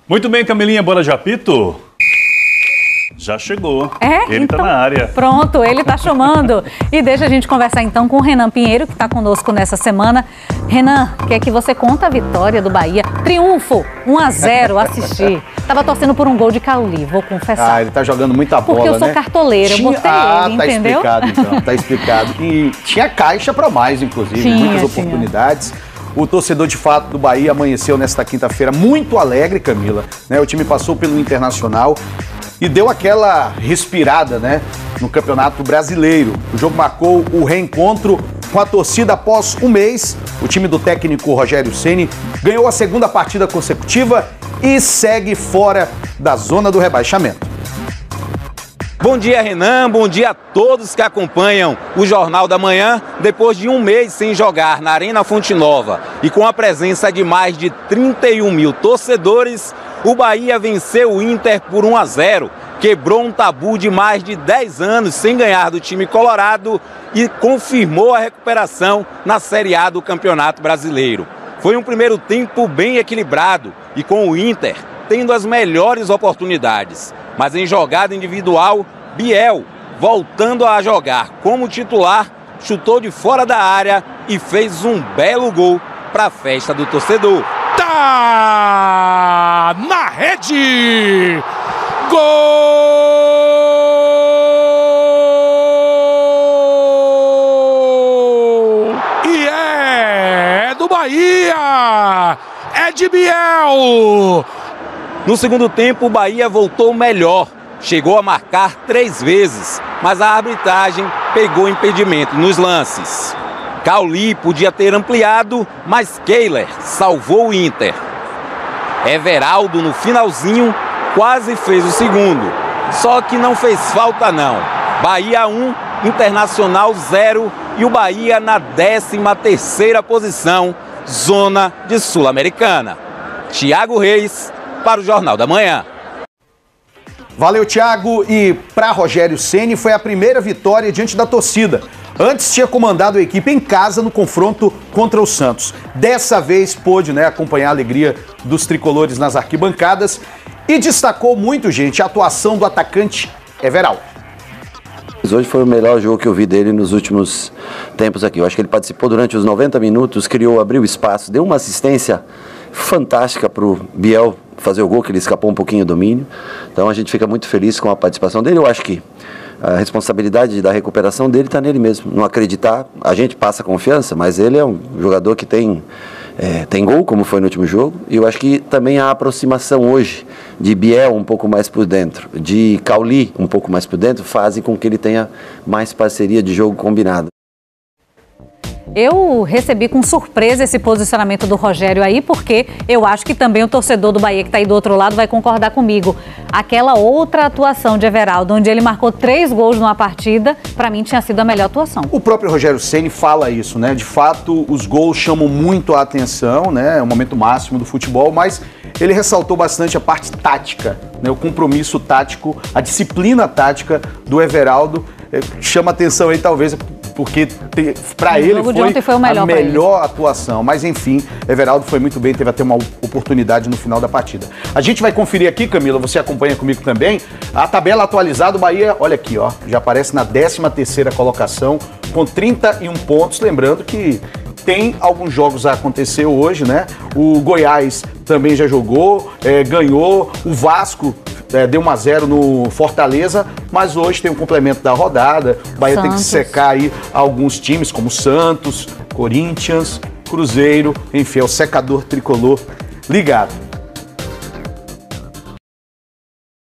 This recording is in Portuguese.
Muito bem, Camilinha, bora de apito? Já chegou. Ele então, tá na área. Pronto, ele tá chamando. E deixa a gente conversar então com o Renan Pinheiro, que tá conosco nessa semana. Renan, quer que você conta a vitória do Bahia? Triunfo, 1-0, assisti. Tava torcendo por um gol de Cauli, vou confessar. Ah, ele tá jogando muita bola, porque eu sou cartoleira, eu botei ele, tá entendeu? Explicado então, tá explicado. E tinha caixa para mais, inclusive, muitas oportunidades. O torcedor, de fato, do Bahia amanheceu nesta quinta-feira muito alegre, Camila. Né? O time passou pelo Internacional e deu aquela respirada, né, no Campeonato Brasileiro. O jogo marcou o reencontro com a torcida após um mês. O time do técnico Rogério Ceni ganhou a segunda partida consecutiva e segue fora da zona do rebaixamento. Bom dia, Renan. Bom dia a todos que acompanham o Jornal da Manhã. Depois de um mês sem jogar na Arena Fonte Nova e com a presença de mais de 31 mil torcedores, o Bahia venceu o Inter por 1-0, quebrou um tabu de mais de 10 anos sem ganhar do time colorado e confirmou a recuperação na Série A do Campeonato Brasileiro. Foi um primeiro tempo bem equilibrado e com o Inter tendo as melhores oportunidades. Mas em jogada individual, Biel, voltando a jogar como titular, chutou de fora da área e fez um belo gol para a festa do torcedor. Tá na rede! Gol! E é do Bahia! É de Biel! No segundo tempo, o Bahia voltou melhor. Chegou a marcar 3 vezes, mas a arbitragem pegou impedimento nos lances. Cauli podia ter ampliado, mas Kehler salvou o Inter. Everaldo, no finalzinho, quase fez o segundo. Só que não fez falta não. Bahia 1, Internacional 0 e o Bahia na 13ª posição, zona de Sul-Americana. Thiago Reis, para o Jornal da Manhã. Valeu, Thiago. E para Rogério Ceni foi a primeira vitória diante da torcida. Antes tinha comandado a equipe em casa no confronto contra o Santos. Dessa vez pôde, acompanhar a alegria dos tricolores nas arquibancadas e destacou muito, gente, a atuação do atacante Everaldo. Hoje foi o melhor jogo que eu vi dele nos últimos tempos aqui. Eu acho que ele participou durante os 90 minutos, abriu espaço, deu uma assistência fantástica para o Biel fazer o gol, que ele escapou um pouquinho do domínio. Então a gente fica muito feliz com a participação dele. Eu acho que a responsabilidade da recuperação dele está nele mesmo. Não acreditar, a gente passa confiança, mas ele é um jogador que tem gol, como foi no último jogo. E eu acho que também a aproximação hoje de Biel um pouco mais por dentro, de Cauli um pouco mais por dentro, fazem com que ele tenha mais parceria de jogo combinado. Eu recebi com surpresa esse posicionamento do Rogério aí, porque eu acho que também o torcedor do Bahia que está aí do outro lado vai concordar comigo. Aquela outra atuação de Everaldo, onde ele marcou 3 gols numa partida, para mim tinha sido a melhor atuação. O próprio Rogério Ceni fala isso, né? De fato, os gols chamam muito a atenção, né? É o momento máximo do futebol, mas ele ressaltou bastante a parte tática, né? O compromisso tático, a disciplina tática do Everaldo. Chama atenção aí, talvez, porque para ele foi a melhor atuação. Mas enfim, Everaldo foi muito bem, teve até uma oportunidade no final da partida. A gente vai conferir aqui, Camila, você acompanha comigo também, a tabela atualizada do Bahia, olha aqui, ó, já aparece na 13ª colocação, com 31 pontos, lembrando que tem alguns jogos a acontecer hoje, né? O Goiás também já jogou, ganhou, o Vasco deu 1-0 no Fortaleza, mas hoje tem um complemento da rodada. O Bahia tem que secar aí alguns times, como Santos, Corinthians, Cruzeiro, enfim, é o secador tricolor ligado.